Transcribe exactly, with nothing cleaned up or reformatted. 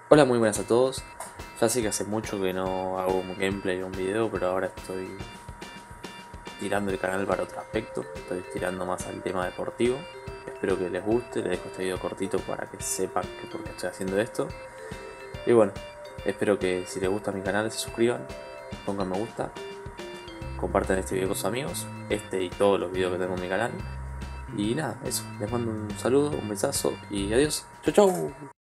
Hola, muy buenas a todos. Ya sé que hace mucho que no hago un gameplay o un video, pero ahora estoy tirando el canal para otro aspecto. Estoy tirando más al tema deportivo. Espero que les guste, les dejo este video cortito para que sepan que por qué estoy haciendo esto. Y bueno, espero que si les gusta mi canal se suscriban, pongan me gusta, compartan este video con sus amigos, este y todos los videos que tengo en mi canal. Y nada, eso, les mando un saludo, un besazo y adiós. Chau chau.